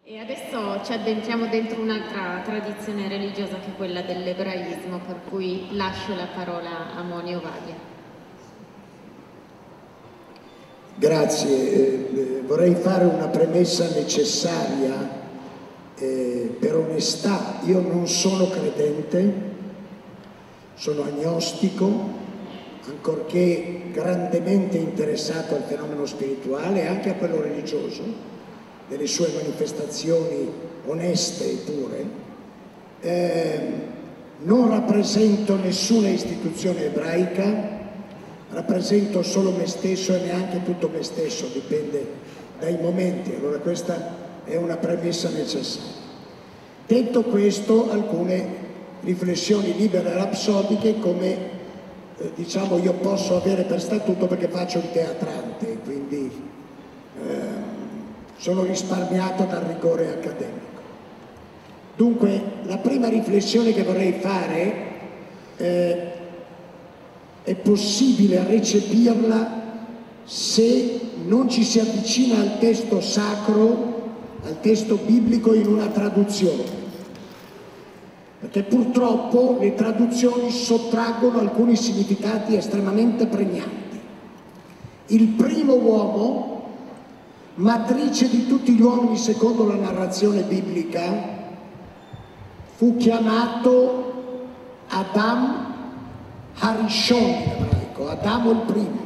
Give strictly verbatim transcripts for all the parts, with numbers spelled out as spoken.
E adesso ci addentriamo dentro un'altra tradizione religiosa che è quella dell'ebraismo, per cui lascio la parola a Moni Ovadia. Grazie, eh, vorrei fare una premessa necessaria eh, per onestà. Io non sono credente, sono agnostico, ancorché grandemente interessato al fenomeno spirituale e anche a quello religioso, delle sue manifestazioni oneste e pure. Eh, non rappresento nessuna istituzione ebraica, rappresento solo me stesso e neanche tutto me stesso, dipende dai momenti. Allora questa è una premessa necessaria. Detto questo, alcune riflessioni libere e rapsodiche, come eh, diciamo io posso avere per statuto perché faccio il teatrante, quindi eh, sono risparmiato dal rigore accademico. Dunque, la prima riflessione che vorrei fare eh, è possibile recepirla se non ci si avvicina al testo sacro, al testo biblico in una traduzione, perché purtroppo le traduzioni sottraggono alcuni significati estremamente pregnanti. Il primo uomo, matrice di tutti gli uomini secondo la narrazione biblica, fu chiamato Adam Harishon in ebraico, Adamo il primo.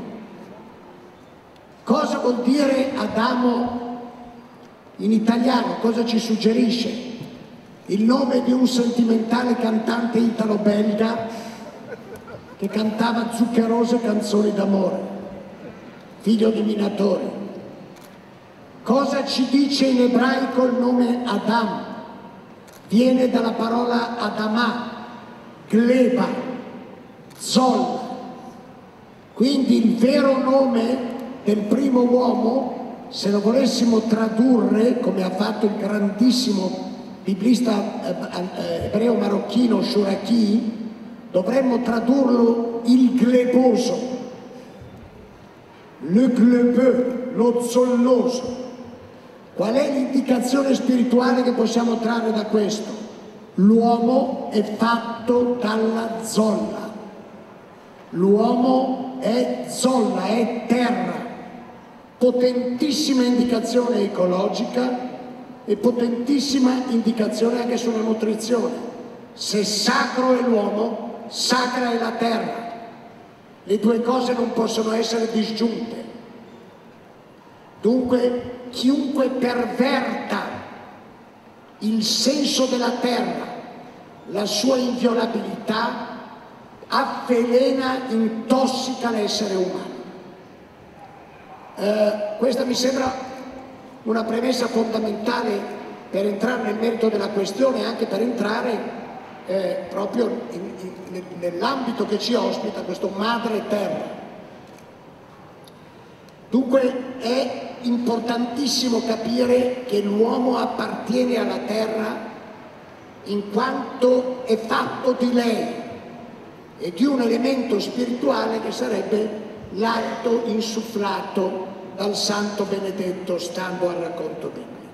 Cosa vuol dire Adamo in italiano? Cosa ci suggerisce? Il nome di un sentimentale cantante italo-belga che cantava zuccherose canzoni d'amore, figlio di minatori. Cosa ci dice in ebraico il nome Adam? Viene dalla parola Adamah, gleba, zolla. Quindi il vero nome del primo uomo, se lo volessimo tradurre, come ha fatto il grandissimo biblista ebreo marocchino Shuraki, dovremmo tradurlo il gleboso, le glebeux, lo zolloso. Qual è l'indicazione spirituale che possiamo trarre da questo? L'uomo è fatto dalla zolla. L'uomo è zolla, è terra. Potentissima indicazione ecologica e potentissima indicazione anche sulla nutrizione. Se sacro è l'uomo, sacra è la terra. Le due cose non possono essere disgiunte. Dunque, chiunque perverta il senso della terra, la sua inviolabilità, avvelena, intossica l'essere umano. Eh, questa mi sembra una premessa fondamentale per entrare nel merito della questione, anche per entrare eh, proprio in, in, nell'ambito che ci ospita, questo madre terra. Dunque è importantissimo capire che l'uomo appartiene alla terra in quanto è fatto di lei e di un elemento spirituale che sarebbe l'alto insufflato dal Santo Benedetto, stando al racconto biblico.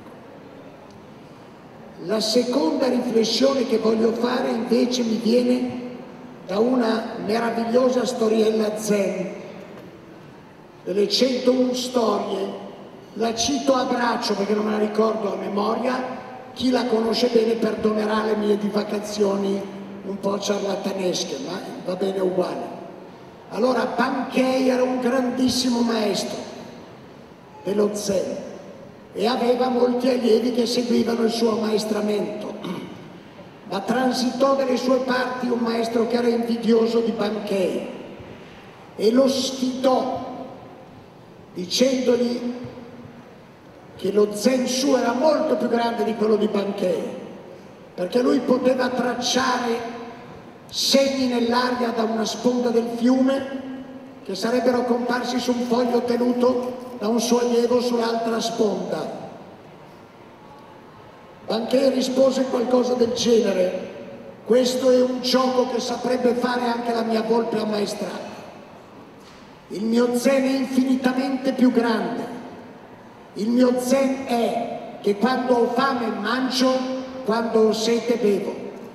La seconda riflessione che voglio fare invece mi viene da una meravigliosa storiella zen, delle centouno storie. La cito a braccio perché non me la ricordo a memoria, chi la conosce bene perdonerà le mie divagazioni un po' ciarlatanesche, ma va bene uguale. Allora, Bankei era un grandissimo maestro dello Zen e aveva molti allievi che seguivano il suo ammaestramento, ma transitò dalle sue parti un maestro che era invidioso di Bankei e lo sfidò dicendogli che lo Zen suo era molto più grande di quello di Bankei, perché lui poteva tracciare segni nell'aria da una sponda del fiume che sarebbero comparsi su un foglio tenuto da un suo allievo sull'altra sponda. Bankei rispose qualcosa del genere: questo è un gioco che saprebbe fare anche la mia volpe ammaestrata. Il mio Zen è infinitamente più grande. Il mio Zen è che quando ho fame mangio, quando ho sete bevo.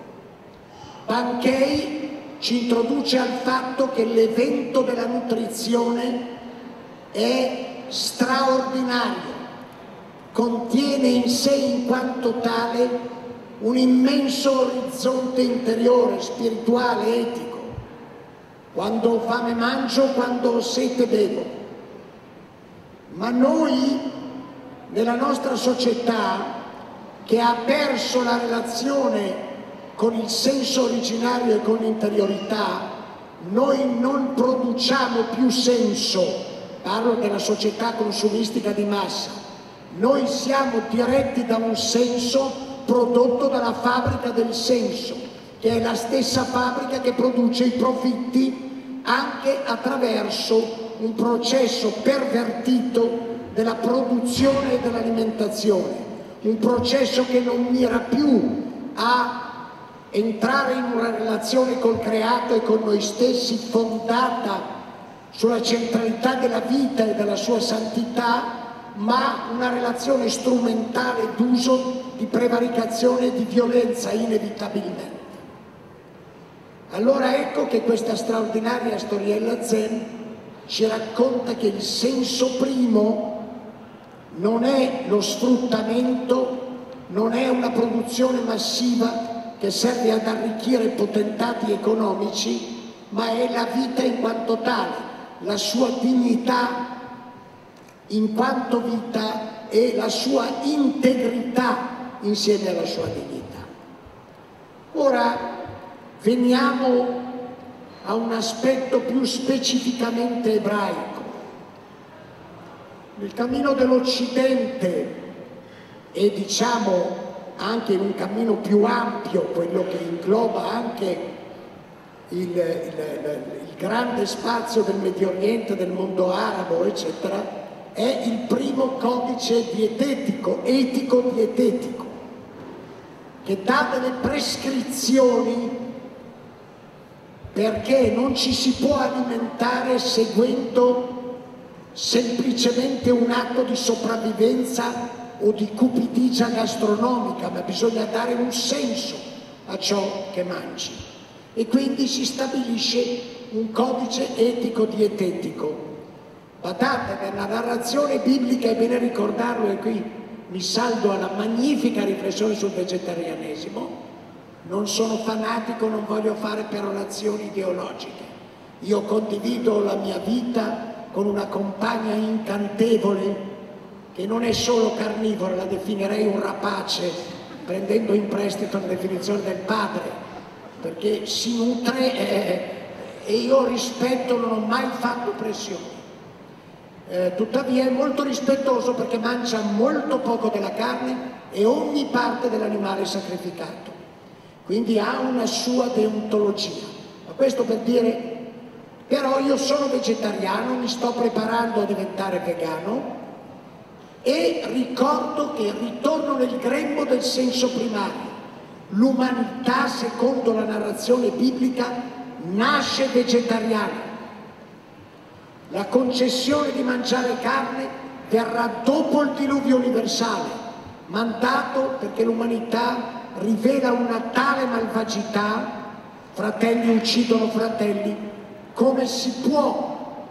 Bankei ci introduce al fatto che l'evento della nutrizione è straordinario, contiene in sé in quanto tale un immenso orizzonte interiore, spirituale, etico. Quando ho fame mangio, quando ho sete bevo. Ma noi, nella nostra società, che ha perso la relazione con il senso originario e con l'interiorità, noi non produciamo più senso, parlo della società consumistica di massa, noi siamo diretti da un senso prodotto dalla fabbrica del senso, che è la stessa fabbrica che produce i profitti anche attraverso un processo pervertito della produzione e dell'alimentazione, un processo che non mira più a entrare in una relazione col creato e con noi stessi fondata sulla centralità della vita e della sua santità, ma una relazione strumentale d'uso, di prevaricazione e di violenza inevitabilmente. Allora ecco che questa straordinaria storiella zen ci racconta che il senso primo non è lo sfruttamento, non è una produzione massiva che serve ad arricchire potentati economici, ma è la vita in quanto tale, la sua dignità in quanto vita e la sua integrità insieme alla sua dignità. Ora veniamo a un aspetto più specificamente ebraico. Nel cammino dell'Occidente e diciamo anche in un cammino più ampio, quello che ingloba anche il, il, il, il grande spazio del Medio Oriente, del mondo arabo, eccetera, è il primo codice dietetico, etico-dietetico, che dà delle prescrizioni perché non ci si può alimentare seguendo semplicemente un atto di sopravvivenza o di cupidigia gastronomica, ma bisogna dare un senso a ciò che mangi. E quindi si stabilisce un codice etico-dietetico. Badate, nella narrazione biblica, è bene ricordarlo, e qui mi saldo alla magnifica riflessione sul vegetarianesimo, non sono fanatico, non voglio fare perorazioni ideologiche. Io condivido la mia vita con una compagna incantevole che non è solo carnivora, la definirei un rapace, prendendo in prestito la definizione del padre, perché si nutre eh, e io rispetto, non ho mai fatto pressioni. Eh, tuttavia è molto rispettoso perché mangia molto poco della carne e ogni parte dell'animale sacrificato, quindi ha una sua deontologia. Ma questo per dire, però io sono vegetariano, mi sto preparando a diventare vegano e ricordo che ritorno nel grembo del senso primario. L'umanità, secondo la narrazione biblica, nasce vegetariana. La concessione di mangiare carne verrà dopo il diluvio universale, mandato perché l'umanità rivela una tale malvagità, fratelli uccidono fratelli, come si può,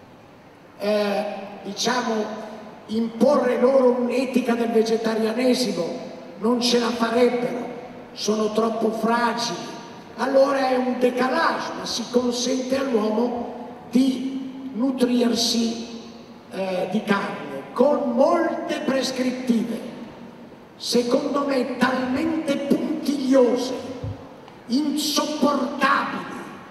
eh, diciamo, imporre loro un'etica del vegetarianesimo? Non ce la farebbero, sono troppo fragili. Allora è un décalage, ma si consente all'uomo di nutrirsi eh, di carne, con molte prescrittive, secondo me talmente puntigliose, insopportabili,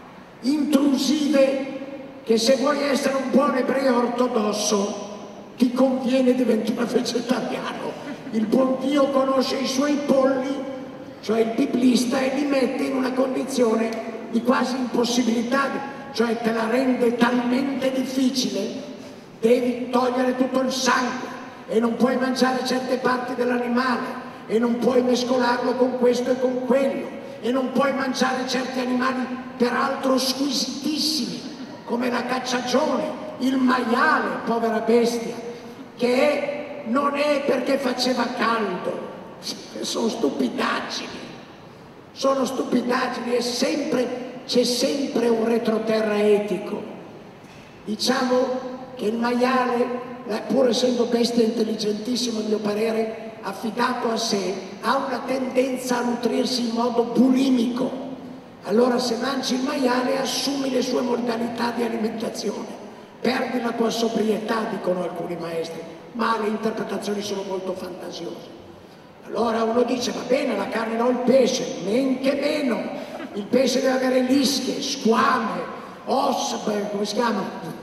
intrusive, che se vuoi essere un buon ebreo ortodosso ti conviene diventare vegetariano. Il buon Dio conosce i suoi polli, cioè il biblista, e li mette in una condizione di quasi impossibilità, cioè te la rende talmente difficile, devi togliere tutto il sangue e non puoi mangiare certe parti dell'animale e non puoi mescolarlo con questo e con quello e non puoi mangiare certi animali peraltro squisitissimi come la cacciagione, il maiale, povera bestia, che è non è perché faceva caldo, sono stupidaggini, sono stupidaggini, è sempre, c'è sempre un retroterra etico. Diciamo che il maiale, pur essendo bestia intelligentissimo a mio parere, affidato a sé, ha una tendenza a nutrirsi in modo bulimico. Allora se mangi il maiale assumi le sue modalità di alimentazione, perdi la tua sobrietà, dicono alcuni maestri, ma le interpretazioni sono molto fantasiose. Allora uno dice, va bene, la carne no, il pesce, men che meno, il pesce deve avere lische, squame, ossa, beh, come si chiama?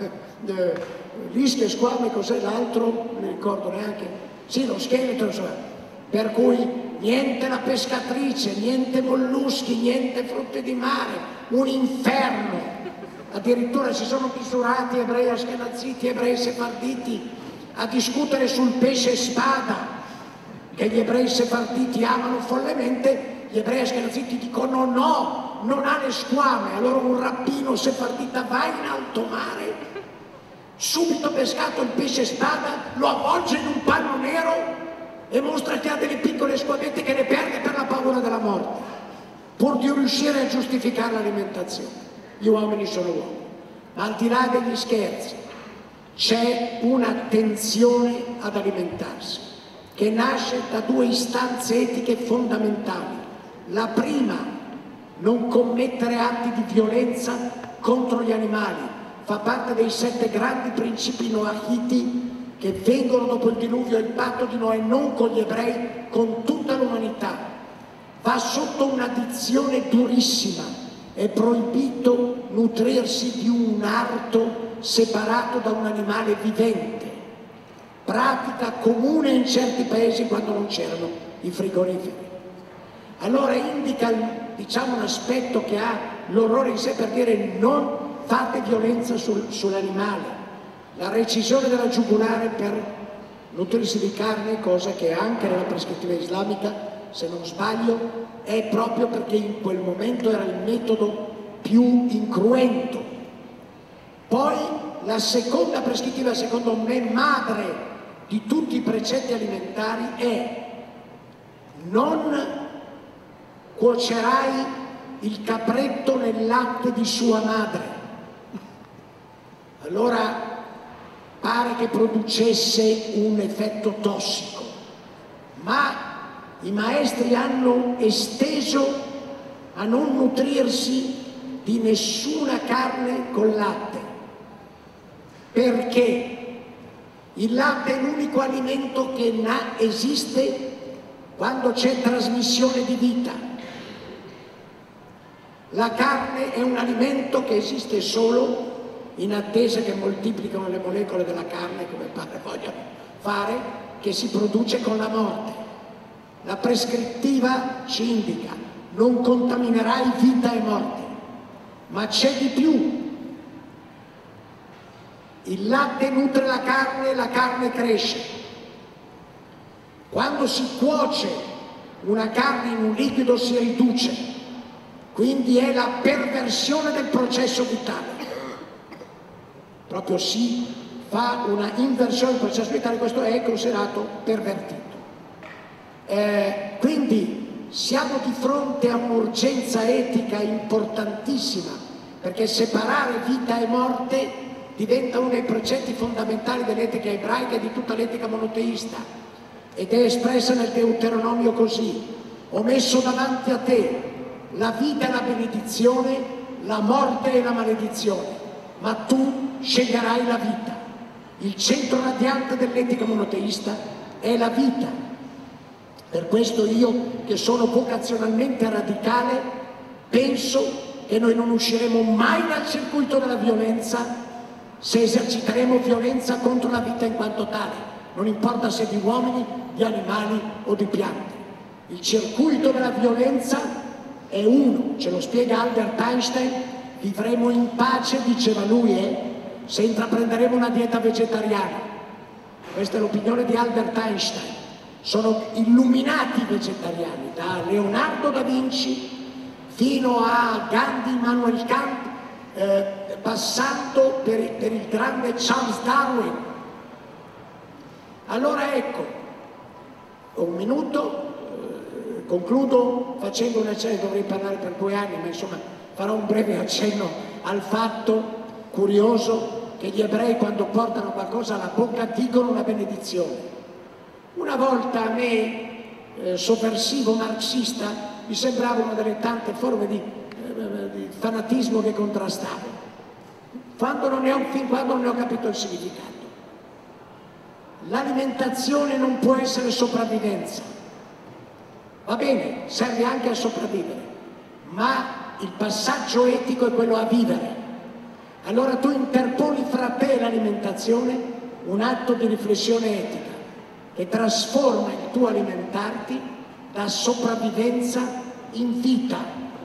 Lische, squame, cos'è l'altro? Non mi ricordo neanche. Sì, lo scheletro, insomma. Per cui niente la pescatrice, niente molluschi, niente frutti di mare, un inferno. Addirittura si sono misurati ebrei ashkenaziti, ebrei sefarditi a discutere sul pesce spada, che gli ebrei sefarditi amano follemente, gli ebrei ashkenaziti dicono no, non ha le squame. Allora un rabbino sefardita va in alto mare, subito pescato il pesce spada, lo avvolge in un panno nero e mostra che ha delle piccole squamette che ne perde per la paura della morte, pur di riuscire a giustificare l'alimentazione. Gli uomini sono uomini. Ma al di là degli scherzi, c'è una tensione ad alimentarsi, che nasce da due istanze etiche fondamentali. La prima, non commettere atti di violenza contro gli animali, fa parte dei sette grandi principi noachiti che vengono dopo il diluvio e il patto di Noè, non con gli ebrei, con tutta l'umanità. Va sotto una dizione durissima, è proibito nutrirsi di un arto separato da un animale vivente, pratica comune in certi paesi quando non c'erano i frigoriferi. Allora indica, diciamo, un aspetto che ha l'orrore in sé, per dire non fate violenza sul, sull'animale. La recisione della giugulare per nutrirsi di carne, cosa che anche nella prescrittiva islamica, se non sbaglio, è proprio perché in quel momento era il metodo più incruento. Poi la seconda prescrittiva, secondo me madre di tutti i precetti alimentari, è non cuocerai il capretto nel latte di sua madre. Allora pare che producesse un effetto tossico, ma i maestri hanno esteso a non nutrirsi di nessuna carne col latte, perché il latte è l'unico alimento che esiste quando c'è trasmissione di vita. La carne è un alimento che esiste solo in attesa che moltiplicano le molecole della carne, come pare vogliono fare, che si produce con la morte. La prescrittiva ci indica: non contaminerai vita e morte. Ma c'è di più. Il latte nutre la carne e la carne cresce. Quando si cuoce una carne in un liquido si riduce, quindi è la perversione del processo vitale. Proprio si fa una inversione del processo vitale, questo è considerato pervertito. Eh, quindi siamo di fronte a un'urgenza etica importantissima, perché separare vita e morte diventa uno dei precetti fondamentali dell'etica ebraica e di tutta l'etica monoteista, ed è espressa nel Deuteronomio così: ho messo davanti a te la vita e la benedizione, la morte e la maledizione, ma tu sceglierai la vita. Il centro radiante dell'etica monoteista è la vita. Per questo io, che sono vocazionalmente radicale, penso che noi non usciremo mai dal circuito della violenza se eserciteremo violenza contro la vita in quanto tale, non importa se di uomini, di animali o di piante. Il circuito della violenza è uno, ce lo spiega Albert Einstein: vivremo in pace, diceva lui, eh, se intraprenderemo una dieta vegetariana. Questa è l'opinione di Albert Einstein. Sono illuminati vegetariani, da Leonardo da Vinci fino a Gandhi, Immanuel Kant, eh, passando per, per il grande Charles Darwin. Allora ecco, ho un minuto, eh, concludo facendo un accenno, dovrei parlare per due anni, ma insomma farò un breve accenno al fatto curioso che gli ebrei quando portano qualcosa alla bocca dicono una benedizione. Una volta a me, eh, sovversivo marxista, mi sembrava una delle tante forme di, eh, di fanatismo che contrastavo, quando non ne ho, fin quando non ne ho capito il significato. L'alimentazione non può essere sopravvivenza, va bene, serve anche a sopravvivere, ma il passaggio etico è quello a vivere. Allora tu interponi fra te e l'alimentazione un atto di riflessione etica che trasforma il tuo alimentarti da sopravvivenza in vita,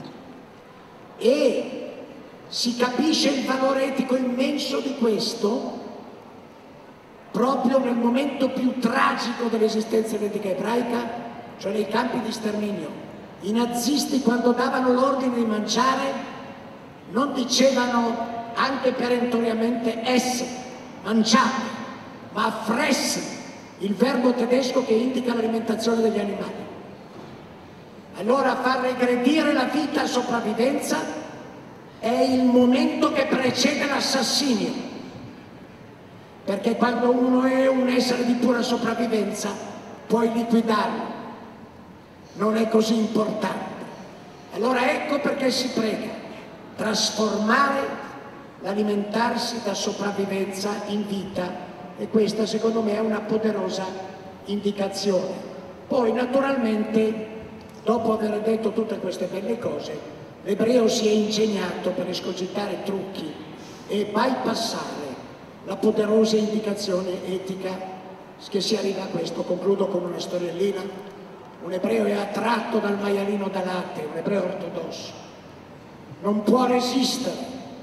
e si capisce il valore etico immenso di questo proprio nel momento più tragico dell'esistenza etica ebraica, cioè nei campi di sterminio. I nazisti, quando davano l'ordine di mangiare, non dicevano anche perentoriamente ess, mangiate, ma fress, il verbo tedesco che indica l'alimentazione degli animali. Allora far regredire la vita a sopravvivenza è il momento che precede l'assassinio, perché quando uno è un essere di pura sopravvivenza puoi liquidarlo, non è così importante. Allora ecco perché si prega, trasformare l'alimentarsi da sopravvivenza in vita, e questa secondo me è una poderosa indicazione. Poi naturalmente, dopo aver detto tutte queste belle cose, l'ebreo si è ingegnato per escogitare trucchi e bypassare la poderosa indicazione etica che si arriva a questo. Concludo con una storiellina. Un ebreo è attratto dal maialino da latte, un ebreo ortodosso, non può resistere,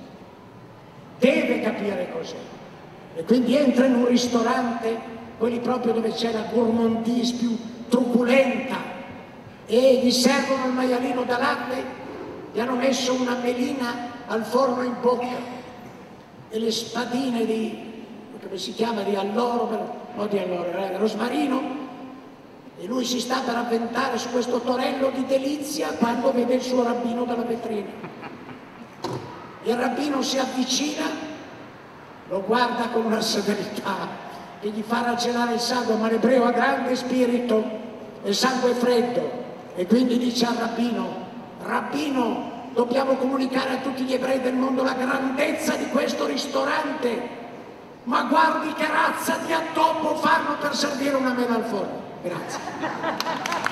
deve capire cos'è, e quindi entra in un ristorante, quelli proprio dove c'è la gourmandise più truculenta, e gli servono il maialino da latte, gli hanno messo una melina al forno in bocca e le spadine di, come si chiama, di alloro, no di alloro, eh, rosmarino, e lui si sta per avventare su questo torello di delizia quando vede il suo rabbino dalla vetrina. Il rabbino si avvicina, lo guarda con una severità che gli fa raggelare il sangue, ma l'ebreo ha grande spirito e il sangue è freddo, e quindi dice al rabbino: rabbino, dobbiamo comunicare a tutti gli ebrei del mondo la grandezza di questo ristorante, ma guardi che razza di addobbo fanno per servire una mela al forno. Grazie.